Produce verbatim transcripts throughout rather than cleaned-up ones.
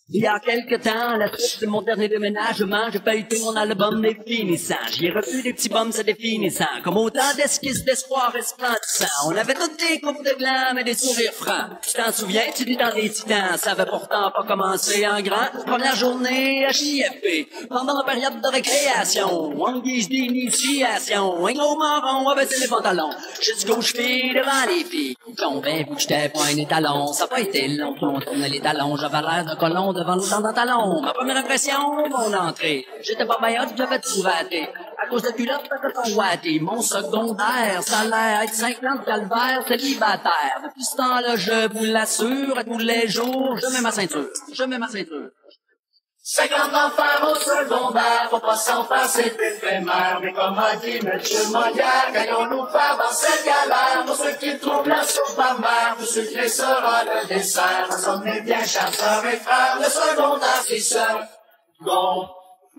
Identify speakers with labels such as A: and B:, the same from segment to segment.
A: Il y a quelque temps, à la suite de mon dernier déménagement, j'ai feuilleté mon album définissant. J'y ai reçu des petits bums se définissant, comme autant d'esquisses d'espoir resplendissants. On avait toutes des coupes de glam et des sourires francs. Tu t'en souviens, tu dis dans les titans, ça avait pourtant pas commencé en grand. Première journée à J F P, pendant la période de récréation, en guise d'initiation, un gros marron avait les pantalons, jusqu'aux chevilles devant les filles. Tombais, vu que j'étais pas un étalon, ça a pas été long, on tournait les talons, j'avais l'air de colon devant l'autant d'un talon. Ma première impression, mon entrée, j'étais pas baillotte, j'avais tout raté. À cause de culotte, j'avais pas watté. Mon secondaire, ça a l'air être cinq ans de calvaire célibataire. Depuis ce temps-là, je vous l'assure, à tous les jours, je mets ma ceinture, je mets ma ceinture.
B: cinquante enfants au secondaire, faut pas s'en faire, c'est éphémère. Mais comme a dit Monsieur Molière, gagnons-nous faire dans cette galère. Pour ceux qui trouvent la soupe amère, pour ceux qui sera le dessert. Ça sonne bien, chers sœurs et frères, le secondaire, c'est seul. Secondaire.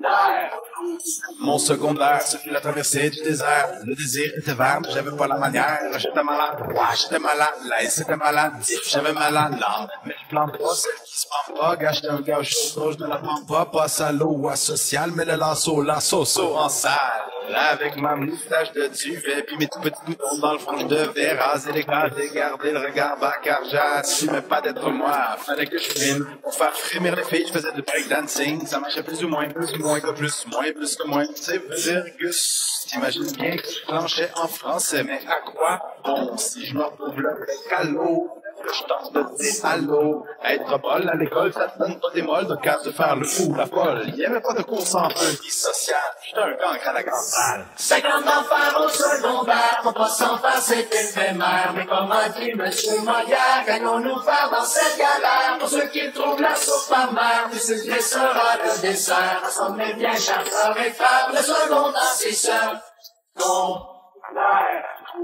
C: Mon secondaire, ce fut la traversée du désert. Le désir était vert, mais j'avais pas la manière. J'étais malade, ouais, j'étais malade. La S était malade, j'avais malade l'âme. Mais je plante pas celle qui se prend pas. Gars, j'étais un gars chaud, je ne la prends pas. Pas salaud ou asocial, mais le lasso, la so-so en salle. Là, avec ma moustache de duvet, puis mes tout petits boutons dans le front, je devais raser les gars, garder le regard bas, car j'assumais pas d'être moi. Fallait que je frime. Pour faire frémir les filles, je faisais du breakdancing. Ça marchait plus ou moins, plus ou moins que plus, moins plus que moins. C'est Virgus. T'imagines bien que je planchais en français, mais à quoi bon si je me retrouve le calot? Que je tente de dire allô. Être bol à l'école, ça te donne pas des molles de casse de faire le fou, la folle. Il y avait pas de cours sans un vie sociale. J'étais un cancre à la grande salle.
B: cinquante enfants au secondaire, faut pas s'en faire, c'est éphémère. Mais comme a dit Monsieur Molière, gagnons-nous faire dans cette galère. Pour ceux qui trouvent la soupe amère, puis ceux qui sera le dessert. Ça sonne bien, chers sœurs et frères, le secondaire, c'est seul. Secondaire.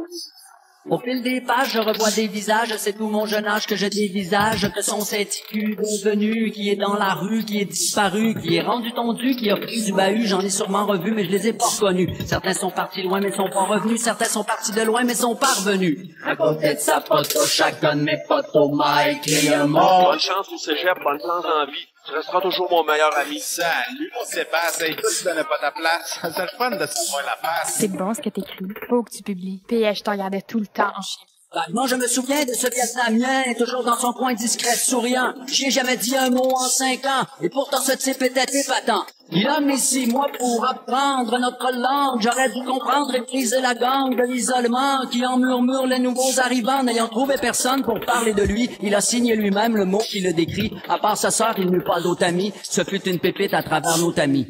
A: Au fil des pages, je revois des visages, c'est tout mon jeune âge que je dévisage, que son cet I Q devenu, qui est dans la rue, qui est disparu, qui est rendu tondu, qui a pris du bahut, j'en ai sûrement revu, mais je les ai pas reconnus. Certains sont partis loin, mais sont pas revenus, certains sont partis de loin, mais sont pas revenus. À côté de sa photo, chacun de mes photos m'a écrit un mot.
D: Bonne chance au cégep, bonne chance en vie. Tu resteras toujours mon meilleur ami.
C: Salut, on Sébastien, et toi, tu donnais pas ta place. C'est le fun de se voir la face.
E: C'est bon ce que t'écris. Faut que tu publies. P S, je te regardais tout le temps en chimie.
A: Moi, je me souviens de ce Vietnamien, toujours dans son coin discret, souriant. J'y ai jamais dit un mot en cinq ans, et pourtant ce type était épatant. Il a mis six mois pour apprendre notre langue. J'aurais dû comprendre et briser la gangue de l'isolement qui en murmure les nouveaux arrivants. N'ayant trouvé personne pour parler de lui, il a signé lui-même le mot qui le décrit. À part sa sœur, il n'eut pas d'autre ami. Ce fut une pépite à travers nos tamis.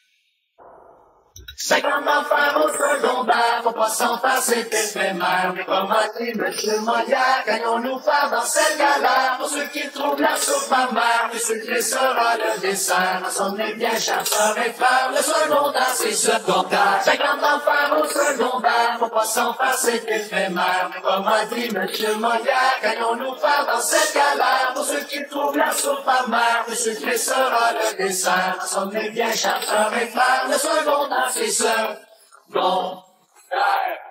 B: cinquante enfants au secondaire, faut pas s'en faire, c'est éphémère. Mais comme a dit Monsieur Molière, gagnons-nous faire dans cette galère. Pour ceux qui trouvent la soupe amère, puis ceux qui sera le dessert. Ça sonne bien, chers sœurs et frères, le secondaire, c'est secondaire. cinquante enfants au secondaire, faut pas s'en faire, c'est éphémère. Mais comme a dit Monsieur Molière, gagnons-nous faire dans cette galère. Pour ceux qui trouvent la soupe amère, puis ceux qui sera le dessert. Ça sonne bien, chers sœurs et frères, le secondaire, c'est secondaire.